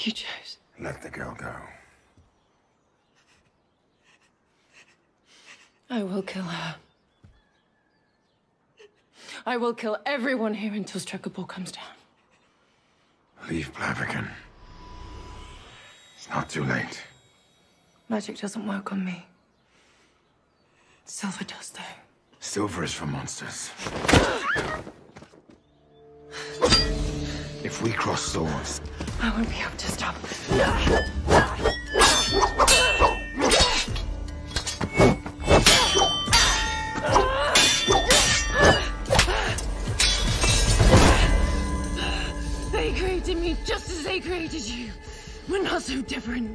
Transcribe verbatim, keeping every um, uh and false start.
You chose. Let the girl go. I will kill her. I will kill everyone here until Stregobor comes down. Leave Blaviken. It's not too late. Magic doesn't work on me. Silver does, though. Silver is for monsters. If we cross swords... I won't be able to stop. They created me just as they created you. We're not so different.